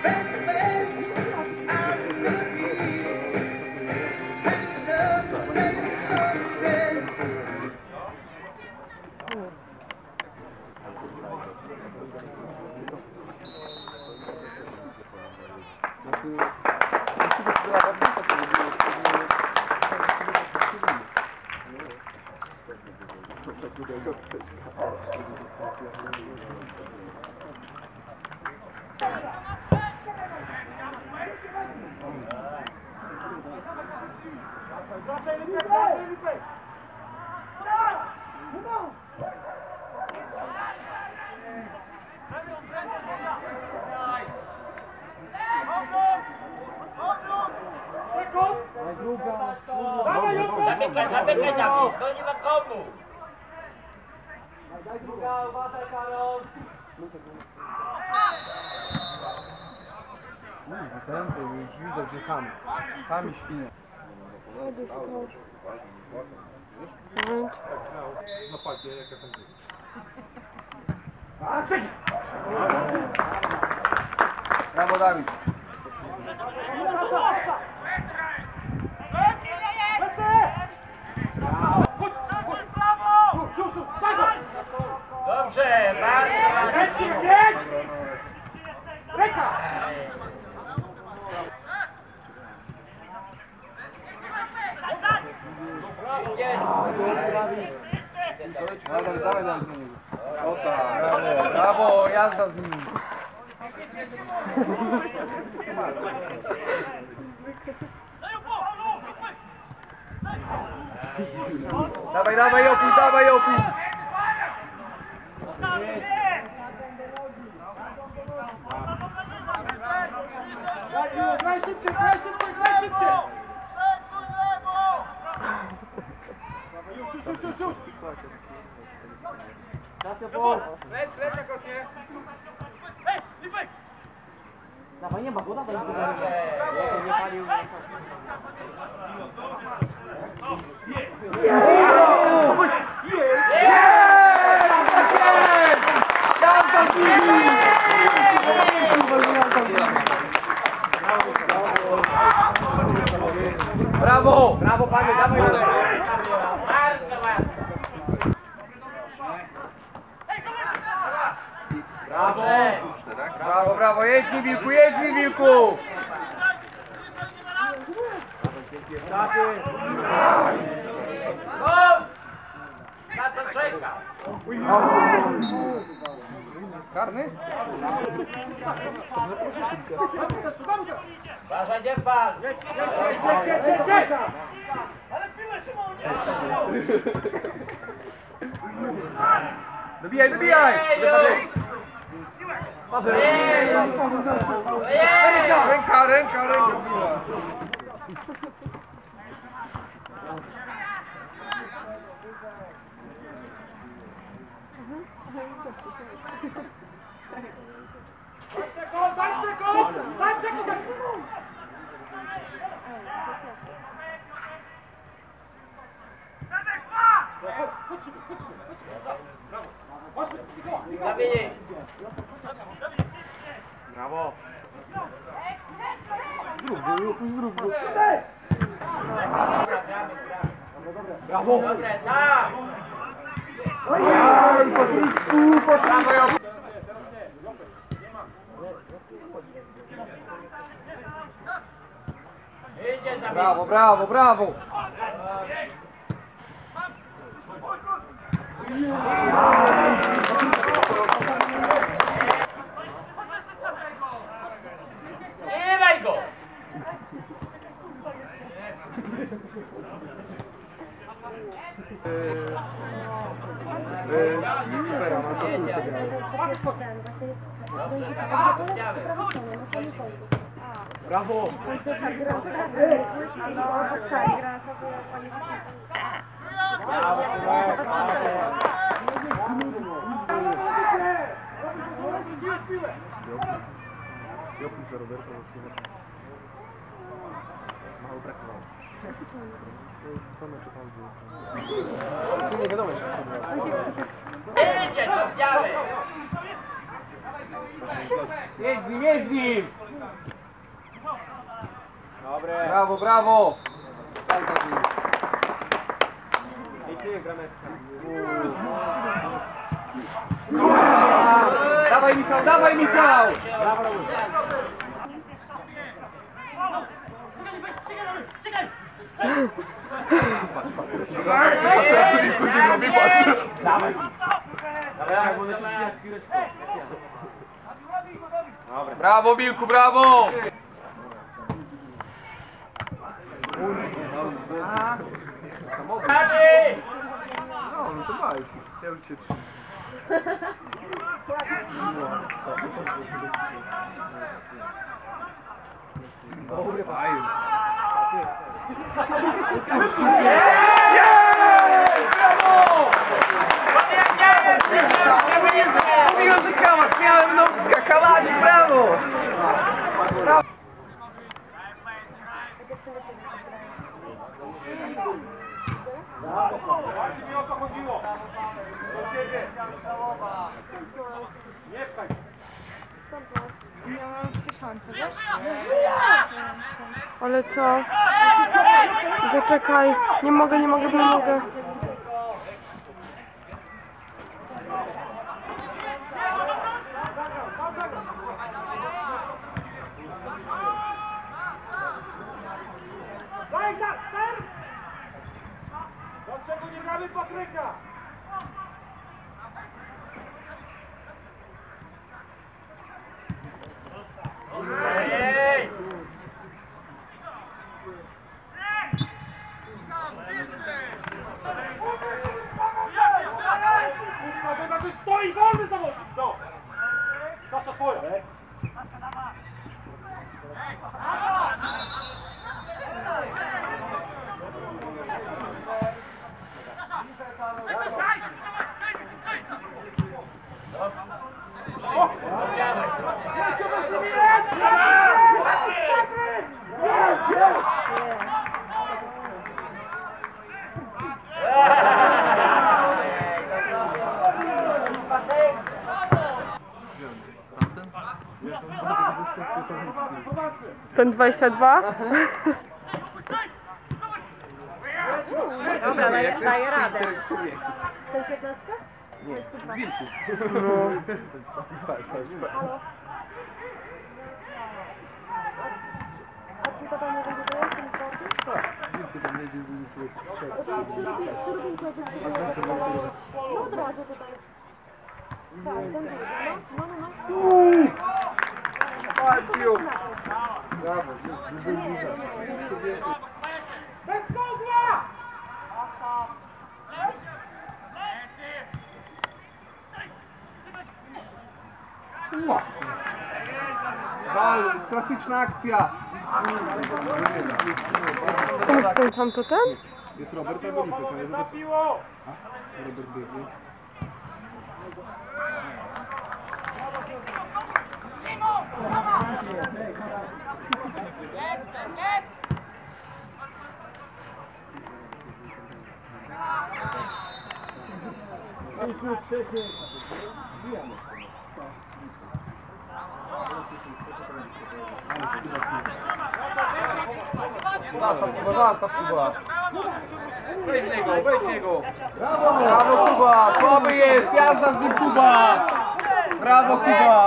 Zamykaj Dawid, to nie ma komu! Daj druga, uważaj Karol! Ten to już widzę, że tam i świnie. No patrzcie, jaka są ty. Brawo Dawid. Dobrze, bardzo! Ręka! Dawaj na niego. O tak, brawo, jazda z nim. Dawaj, opuj! Graj szybciej! Już! Dawaj, nie ma go, dawaj. Nie palił. Brawo, panie, dawaj. Brawo, jedź mi wilku! Na co czeka? Karny? Wasza nie pan! Ale piłę Szymon! Dobijaj! Ręka biła. Dawid! Brawo! Zrób go! Brawo! Dobre, tak! Ojej, Patryku! Idzie Dawid! Brawo! Trzymaj go! Libera na koszulkę Brawo! Jokuj za Roberta zaskoczył. Mało brakowało. Nie wiadomo jeszcze. Idzie, to białe! Jedz nim! Dobre. Brawo, brawo! I ty, Grameczka. Dawaj Michał, dawaj Michał! Brawo, Dawaj. Dawaj, bo leci jak piłeczko. Dobra. Brawo Wilku, brawo! Dawaj! No to bajki, ja już cię trzymam. Dobry baju. Mówiłem, że Kamas, miałem nowska, Kamani, brawo! Brawo! Właśnie mi o to chodziło. Do siebie. Nie pchaj. Miałam takie szanse, wiesz? Ale co? Zaczekaj. Nie mogę, nie mogę, nie mogę. Daj tak, ten! Dlaczego nie gramy Patryka? Ej! Kurwa, to stoi wolny zawodnik, no! Kasza twoja. Ten 22? Dobra, daję radę. Ten 15? Nie, Wilku. No. A tylko tam nie będzie teraz ten kwarty? Wilku tam nie był No od razu tutaj. Tak, ten duży, no. No. Patrzył! Brawo, Bez kozła! Wal, klasyczna akcja! To jest ten sam co ten? Jest Robert albo Wilku, to jest Zapiło! Robert biegnie. Zastaw Kuba! Wejdź w niego, wejdź w niego! Brawo Kuba! Słaby jest! Jazda z nim Kuba! Brawo Kuba!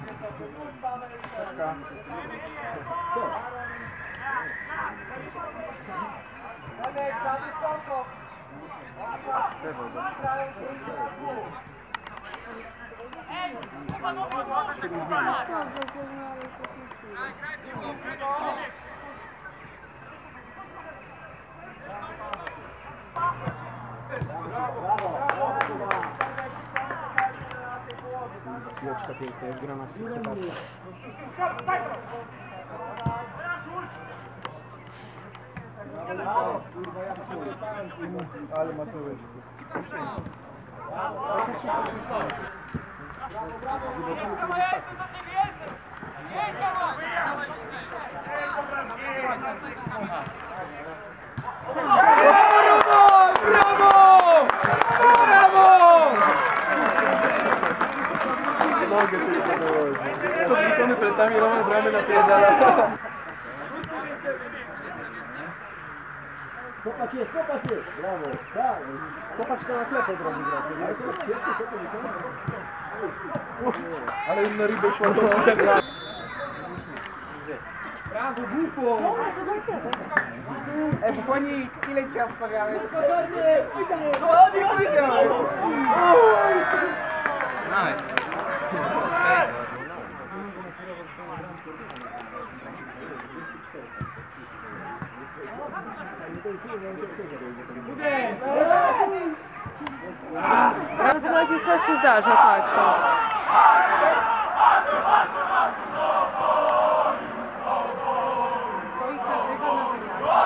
Piłeczka piękna, jest gra na wszystko. Ale ma to wejść. Brawo! Brawo! Brawo! Nogę tylko dołożyć. Podpisany plecami, Roman bramy napierdala. Popatrz jest, brawo, tak. Popatrz na klepę od razu gra. Ale to jest pierwszy, co to Ale inne ryby szło do Brawo, Bufo! Bufoni, ile ci obstawiałeś? No, nie powiedziałeś! Nice. Ale to na jakiś czas się zdarza, tak.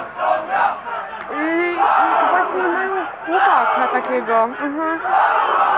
I właśnie mają chłopaka takiego.